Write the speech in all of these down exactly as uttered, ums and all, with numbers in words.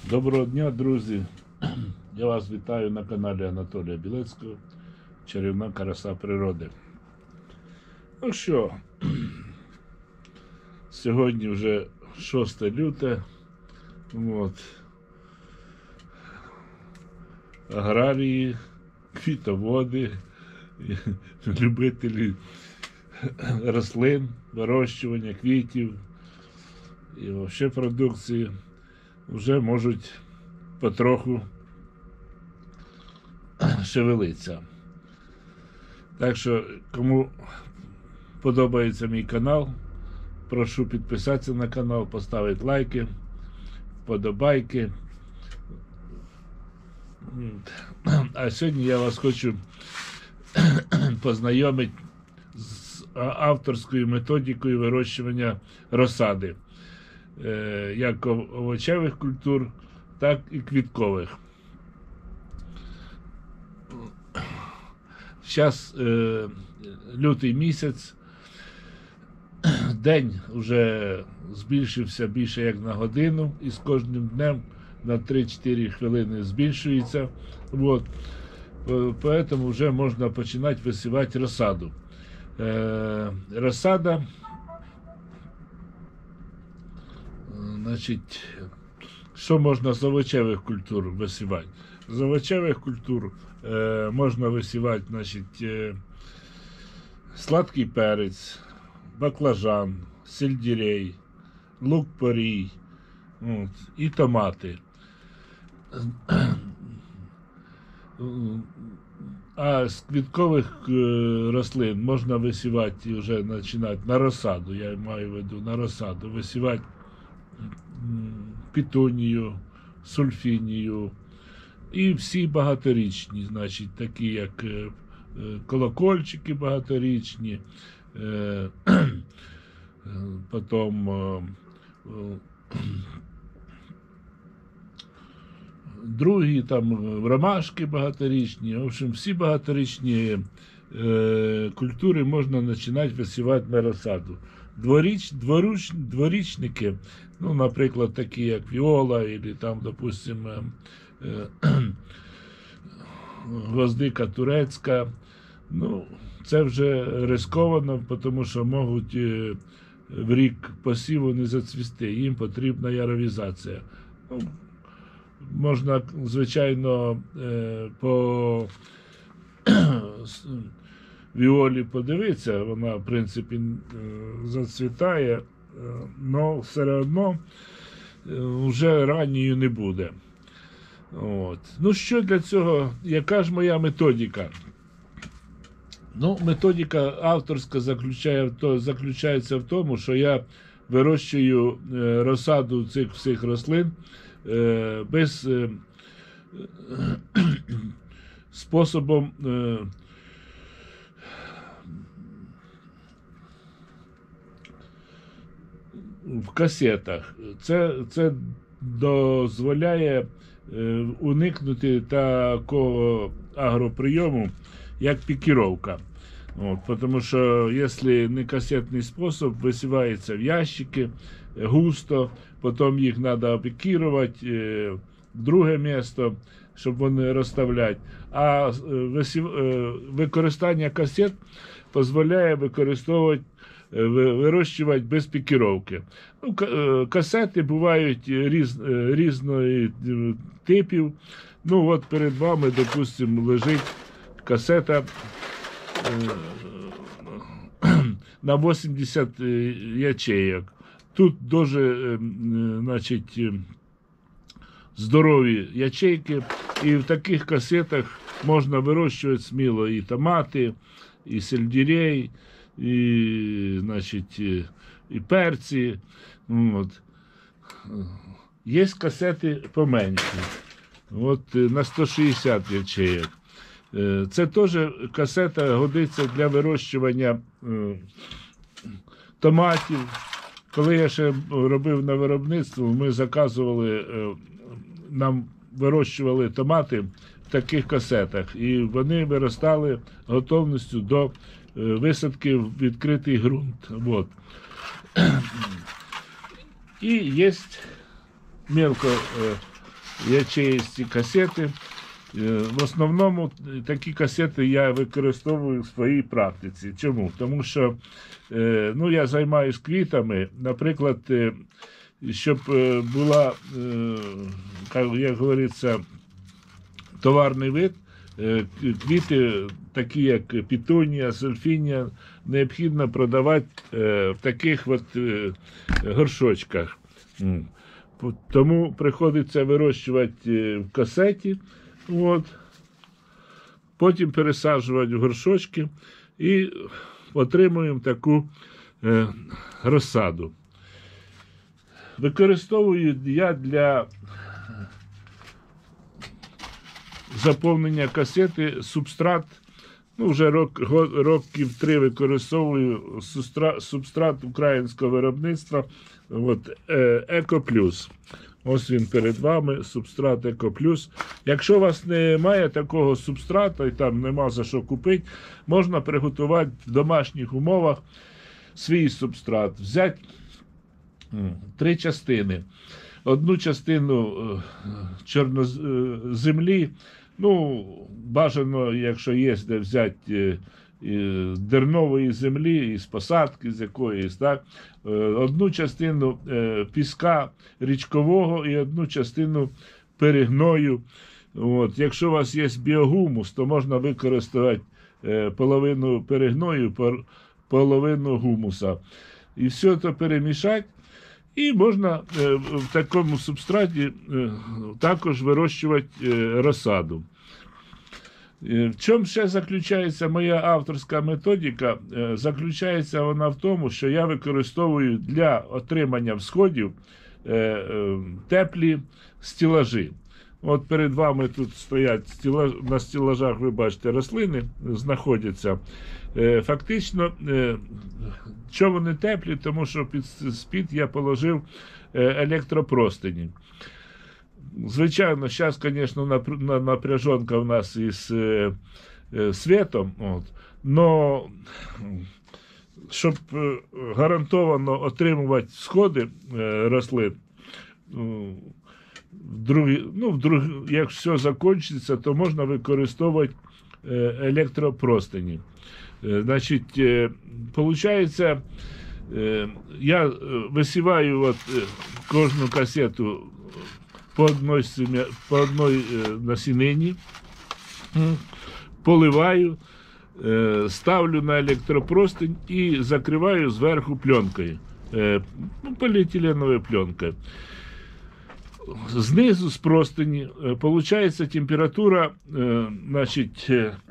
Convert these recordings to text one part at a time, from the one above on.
Доброго дня, друзі! Я вас вітаю на каналі Анатолія Білецького «Чарівна краса природи». Ну що, сьогодні вже шосте люте. От. Аграрії, квітоводи, любителі рослин, вирощування квітів і взагалі продукції вже можуть потроху шевелитися. Так що, кому подобається мій канал, прошу підписатися на канал, поставити лайки, вподобайки. А сьогодні я вас хочу познайомити з авторською методикою вирощування розсади, як овочевих культур, так і квіткових. Зараз е, лютий місяць, день вже збільшився більше як на годину, і з кожним днем на три-чотири хвилини збільшується. От. Поэтому вже можна починати висівати розсаду. Е, розсада, значить, що можна з овочевих культур висівати? З овочевих культур е, можна висівати, значить, е, сладкий перець, баклажан, сельдерей, лук-порій, от, і томати. А з квіткових е, рослин можна висівати і вже починати на розсаду, я маю в виду на розсаду, висівати петунію, сульфінію і всі багаторічні, значить, такі як е, колокольчики багаторічні, е, потім е, другі там ромашки багаторічні, в общем, всі багаторічні е, культури можна починати висівати на розсаду. Дворіч, дворуч, дворічники, ну, наприклад, такі як віола, або там, допустимо, е, е, гвоздика турецька, ну, це вже рисковано, тому що можуть е, в рік посіву не зацвісти, їм потрібна яровізація. Ну, можна, звичайно, е, по віолі подивитися, вона, в принципі, зацвітає, але все одно вже ранньою не буде. От. Ну, що для цього, яка ж моя методика? Ну, методика авторська заключає, то, заключається в тому, що я вирощую розсаду цих всіх рослин е, без е, способом е, в касетах. Це, це дозволяє е, уникнути такого агроприйому, як пікіровка. От, тому що, якщо не касетний спосіб, висівається в ящики густо, потім їх треба опікірувати е, в друге місце, щоб вони розставляти. А висів, е, використання касет дозволяє використовувати, вирощувати без пікіровки. Ну, касети бувають різ, різної типів. Ну, от перед вами, допустимо, лежить касета на вісімдесят ячейок. Тут дуже, значить, здорові ячейки, і в таких касетах можна вирощувати сміло і томати, і сельдерей, і, значить, і перці. От. Є касети поменші, от на сто шістдесят ячеїв. Це теж касета годиться для вирощування томатів. Коли я ще робив на виробництво, ми заказували, нам вирощували томати в таких касетах, і вони виростали готовністю до висадки в відкритий ґрунт. Вот. І є мелко ячеїсті касети. В основному такі касети я використовую в своїй практиці. Чому? Тому що ну, я займаюся квітами, наприклад, щоб була, як говориться, товарний вид, квіти, такі як петунія, сульфінія, необхідно продавати в таких от горшочках. Тому приходиться вирощувати в касеті, от, потім пересаджувати в горшочки і отримуємо таку е, розсаду. Використовую я для заповнення касети субстрат. Ну, вже рок, років три використовую субстрат, субстрат українського виробництва, от, е, Еко Плюс. Ось він перед вами, субстрат Еко Плюс. Якщо у вас немає такого субстрата і там нема за що купити, можна приготувати в домашніх умовах свій субстрат. Взяти три частини. Одну частину чорноземлі, ну, бажано, якщо є де взяти дернової землі, із посадки, з якоїсь, так, одну частину піска річкового і одну частину перегною. От. Якщо у вас є біогумус, то можна використати половину перегною, половину гумуса. І все це перемішати. І можна в такому субстраті також вирощувати розсаду. В чому ще заключається моя авторська методика? Заключається вона в тому, що я використовую для отримання всходів теплі стілажі. От перед вами тут стоять стілаж, на стілажах, ви бачите, рослини знаходяться. Фактично, що вони теплі, тому що під спід я положив електропростині. Звичайно, зараз, звісно, напряжонка в нас із е, е, світом, от, но щоб е, гарантовано отримувати сходи е, рослин, в другі, ну, в другі, як все закінчиться, то можна використовувати е, електропростині. Е, значить, е, получається, е, я висіваю от, е, кожну касету по одній, по одній насінині, поливаю, ставлю на електропростинь і закриваю зверху пленкою, ну, поліетиленовою пленкою. Знизу з простині получається температура, значить,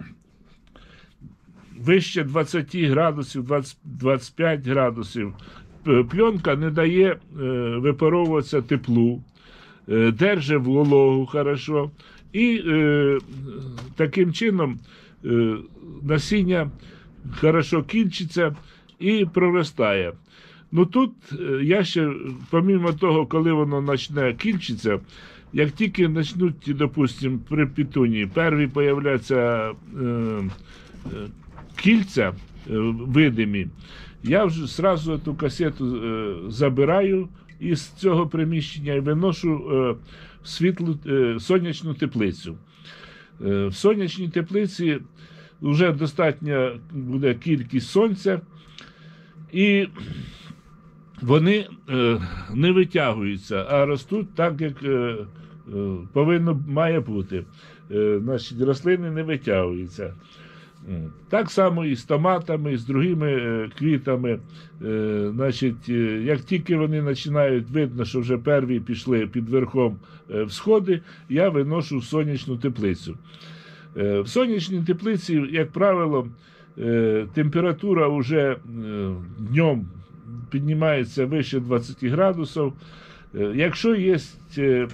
вище двадцять градусів, двадцять, двадцять п'ять градусів. Пленка не дає випаровуватися теплу, держить вологу хорошо, і е, таким чином е, насіння хорошо кінчиться і проростає. Ну тут е, я ще, помимо того, коли воно почне кінчитися, як тільки почнуть, допустимо, при петунії, перші появляться е, е, кільця е, видимі, я вже одразу ту касету е, забираю із цього приміщення і виношу е, в світлу е, сонячну теплицю. Е, в сонячній теплиці вже достатня буде кількість сонця, і вони е, не витягуються, а ростуть так, як е, е, повинно має бути. Е, значить, рослини не витягуються. Так само і з томатами, і з другими е, квітами. Е, значить, е, як тільки вони починають, видно, що вже перві пішли під верхом е, всходи, я виношу в сонячну теплицю. Е, в сонячній теплиці, як правило, е, температура вже е, днем піднімається вище двадцять градусів. Е, якщо є е,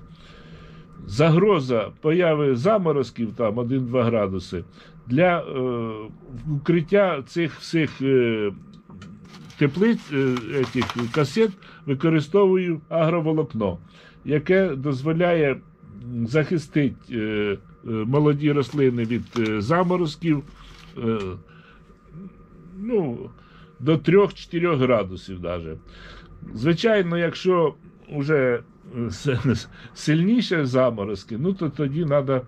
загроза появи заморозків, там один-два градуси, для е, укриття цих всіх е, теплиць, е, этих касет, використовую агроволокно, яке дозволяє захистити е, е, молоді рослини від е, заморозків е, ну, до трьох-чотирьох градусів навіть. Звичайно, якщо вже сильніше заморозки, ну то тоді треба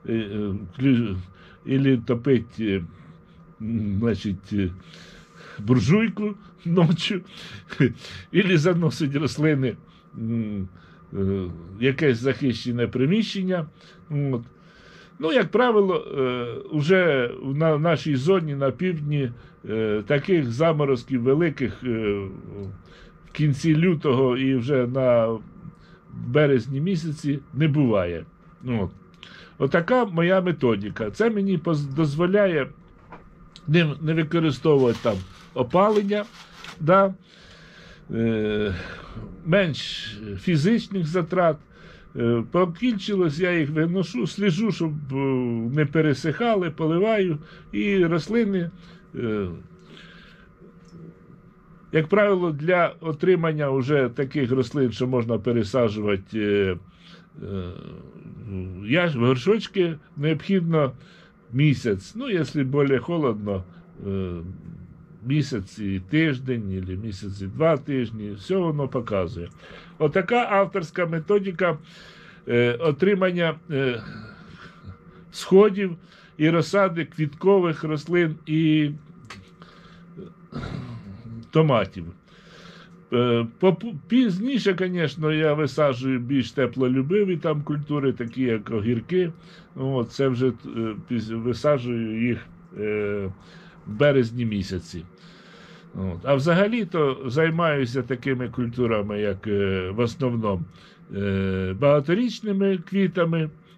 або топити, значить, буржуйку ночі, або заносити рослини в якесь захищене приміщення. От. Ну, як правило, вже на нашій зоні на півдні таких заморозків великих в кінці лютого і вже на березні місяці не буває. От. Отака моя методика. Це мені дозволяє не, не використовувати там опалення, да, е, менш фізичних затрат. Е, покінчилось, я їх виношу, сліжу, щоб не пересихали, поливаю, і рослини, е, як правило, для отримання вже таких рослин, що можна пересаджувати е, е, горшочки, необхідно місяць. Ну, якщо більш холодно, е, місяць і тиждень, або місяць і два тижні, все воно показує. Отака авторська методика е, отримання е, сходів і розсади квіткових рослин і томатів. Е, пізніше, звісно, я висаджую більш теплолюбиві там культури, такі як огірки. От, це вже е, висаджую їх е, в березні місяці. От. А взагалі-то займаюся такими культурами, як е, в основному е, багаторічними квітами,